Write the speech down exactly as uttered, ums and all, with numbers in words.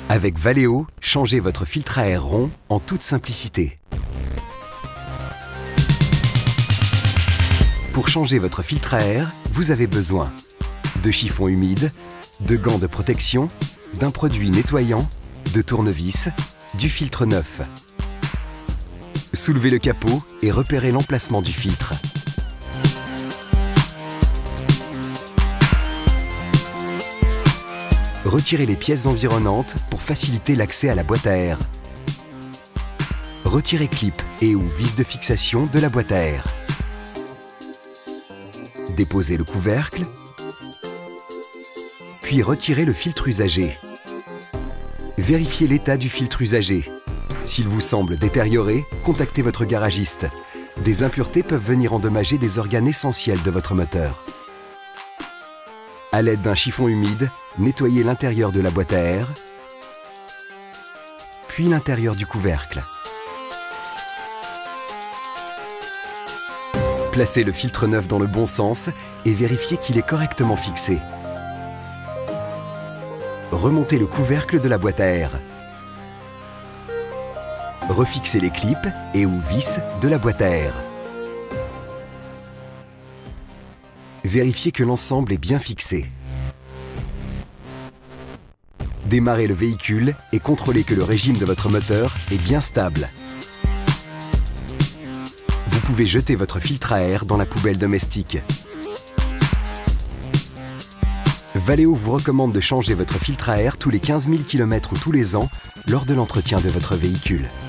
Avec Valeo, changez votre filtre à air rond en toute simplicité. Pour changer votre filtre à air, vous avez besoin de chiffons humides, de gants de protection, d'un produit nettoyant, de tournevis, du filtre neuf. Soulevez le capot et repérez l'emplacement du filtre. Retirez les pièces environnantes pour faciliter l'accès à la boîte à air. Retirez clip et ou vis de fixation de la boîte à air. Déposez le couvercle, puis retirez le filtre usagé. Vérifiez l'état du filtre usagé. S'il vous semble détérioré, contactez votre garagiste. Des impuretés peuvent venir endommager des organes essentiels de votre moteur. À l'aide d'un chiffon humide, nettoyez l'intérieur de la boîte à air, puis l'intérieur du couvercle. Placez le filtre neuf dans le bon sens et vérifiez qu'il est correctement fixé. Remontez le couvercle de la boîte à air. Refixez les clips et ou vis de la boîte à air. Vérifiez que l'ensemble est bien fixé. Démarrez le véhicule et contrôlez que le régime de votre moteur est bien stable. Vous pouvez jeter votre filtre à air dans la poubelle domestique. Valeo vous recommande de changer votre filtre à air tous les quinze mille kilomètres ou tous les ans lors de l'entretien de votre véhicule.